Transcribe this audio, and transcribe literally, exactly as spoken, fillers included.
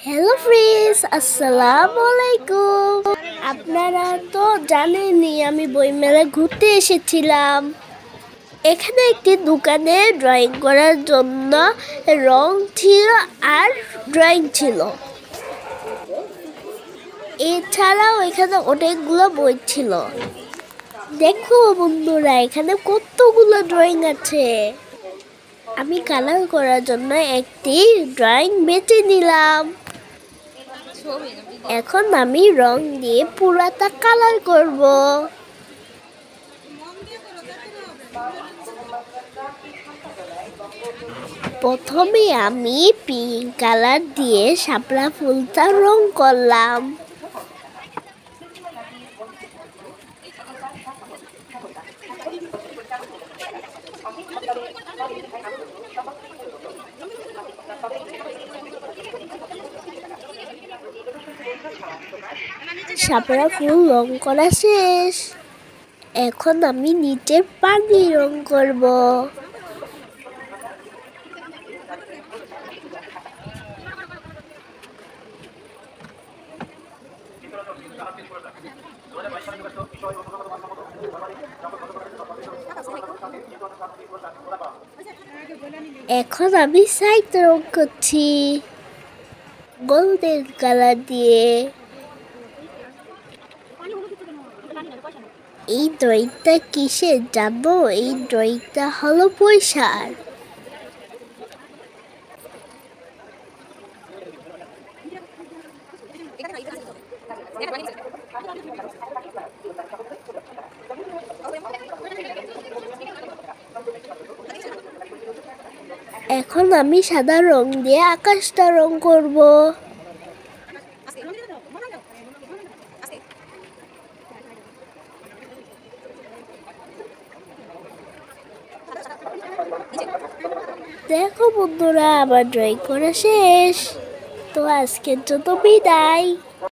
Hello friends, আসসালামু আলাইকুম। আপনারা তো জানেনই আমি বইমেলায় ঘুরতে এসেছিলাম। এখানে একটি দোকানে ড্রয়িং করার জন্য রং ছিল আর ড্রয়িং ছিল। এছাড়াও এখানে অনেকগুলো বই ছিল। দেখো বন্ধুরা, এখানে কতগুলো ড্রয়িং আছে। আমি কালার করার জন্য একটি ড্রয়িং বেছে নিলাম। এখন আমি রং দিয়ে পুরাটা কালার করব। প্রথমে আমি পিঙ্ক কালার দিয়ে শাপলা ফুলটা রং করলাম। শাপলা ফুল রং করা শেষ। এখন আমি নিচে পানি রং করব। এখন আমি সাইড রং করছি গোল্ডেন কালার দিয়ে। এই ড্রয়িংটা কিসের জানো? এই ড্রয়িংটা হলো পয়সার। এখন আমি সাদা রং দিয়ে আকাশটা রং করব। দেখো বন্ধুরা, আমার ড্রয়িং করা শেষ। তো আজকের জন্য বিদায়।